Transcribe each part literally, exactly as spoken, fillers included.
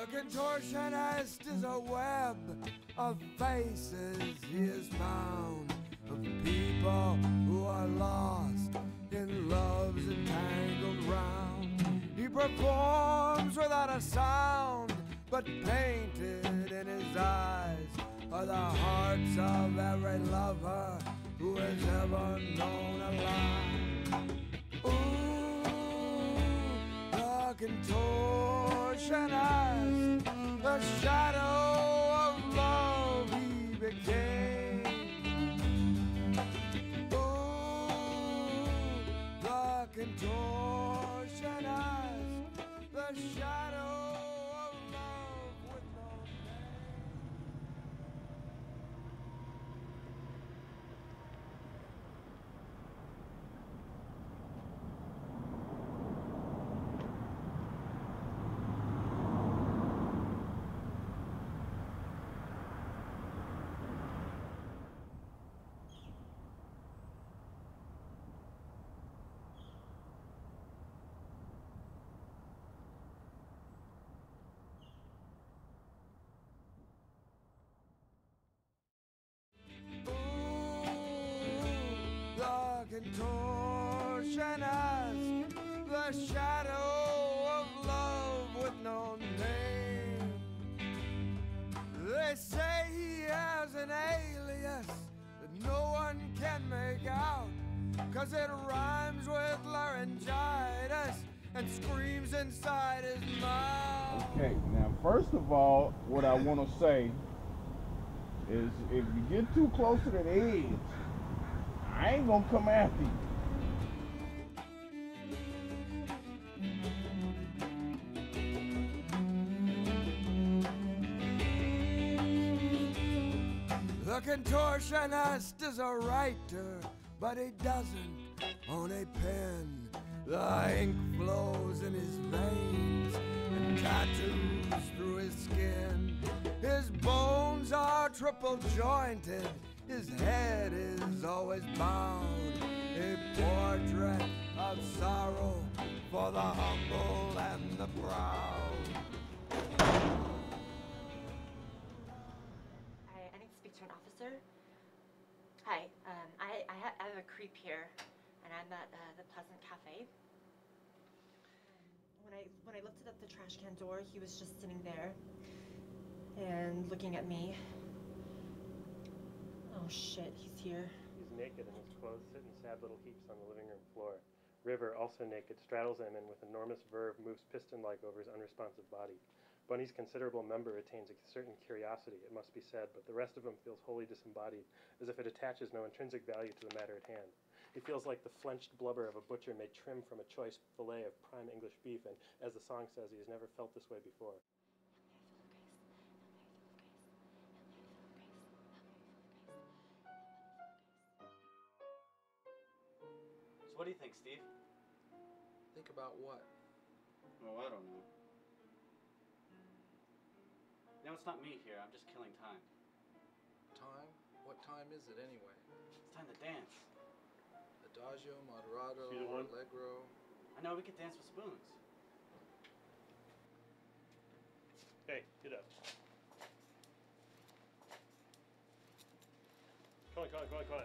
contortionist is a web of faces he has found, of people who are lost in love's entangled round. He performs without a sound, but painted in his eyes are the hearts of every lover who has ever known a lie. Ooh, the contortionist, the shadow of love he became. Ooh, the contortionist, the shadow of love with no contortionist, the shadow of love with no name. They say he has an alias that no one can make out, 'cause it rhymes with laryngitis and screams inside his mouth. Okay, now first of all, what I want to say is if you get too close to that edge, I ain't gonna come after you. The contortionist is a writer, but he doesn't own a pen. The ink flows in his veins and tattoos through his skin. His bones are triple jointed, his head is always bowed. A portrait of sorrow for the humble and the proud. Hi, I need to speak to an officer. Hi, um, I, I, ha I have a creep here, and I'm at uh, the Pleasant Cafe. When I, when I lifted up the trash can door, he was just sitting there and looking at me. Oh shit, he's here. He's naked and his clothes sit in sad little heaps on the living room floor. River, also naked, straddles him and with enormous verve moves piston-like over his unresponsive body. Bunny's considerable member retains a certain curiosity, it must be said, but the rest of him feels wholly disembodied, as if it attaches no intrinsic value to the matter at hand. He feels like the flenched blubber of a butcher made trim from a choice fillet of prime English beef, and, as the song says, he has never felt this way before. So what do you think, Steve? Think about what? Oh, I don't know. You know, it's not me here. I'm just killing time. Time? What time is it anyway? It's time to dance. Adagio, moderato, allegro. I know we could dance with spoons. Hey, get up. Come on, come on, come on, come on.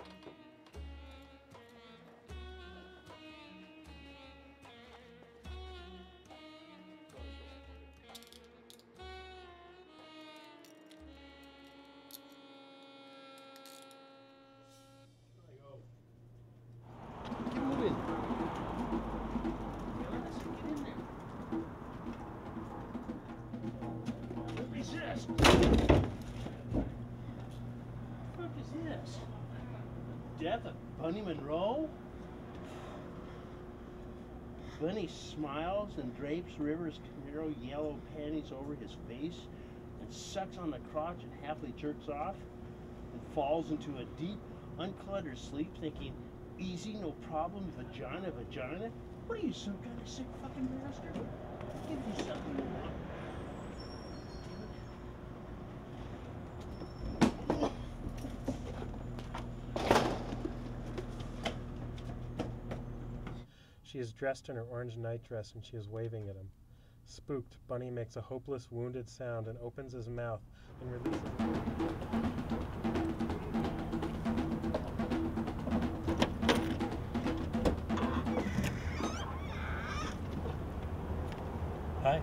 Death of Bunny Monroe? Bunny smiles and drapes River's Camaro yellow panties over his face and sucks on the crotch and happily jerks off and falls into a deep, uncluttered sleep thinking, easy, no problem, vagina, vagina? What are you, some kind of sick fucking bastard? Give me something you want. She is dressed in her orange nightdress and she is waving at him. Spooked, Bunny makes a hopeless, wounded sound and opens his mouth and releases. Hi.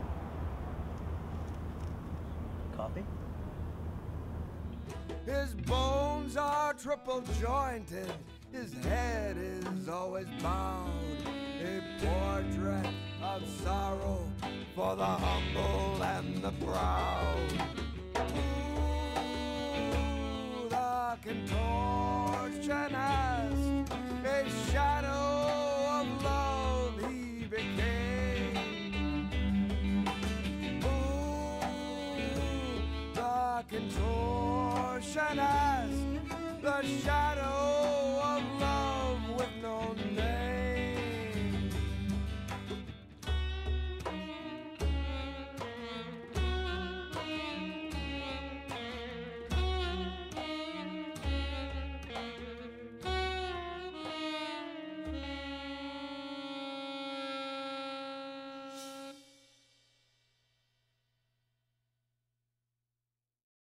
Coffee? His bones are triple jointed, his head is always bowed. A portrait of sorrow for the humble and the proud. Ooh, the contortionist, a shadow of love he became. Ooh, the contortionist, the shadow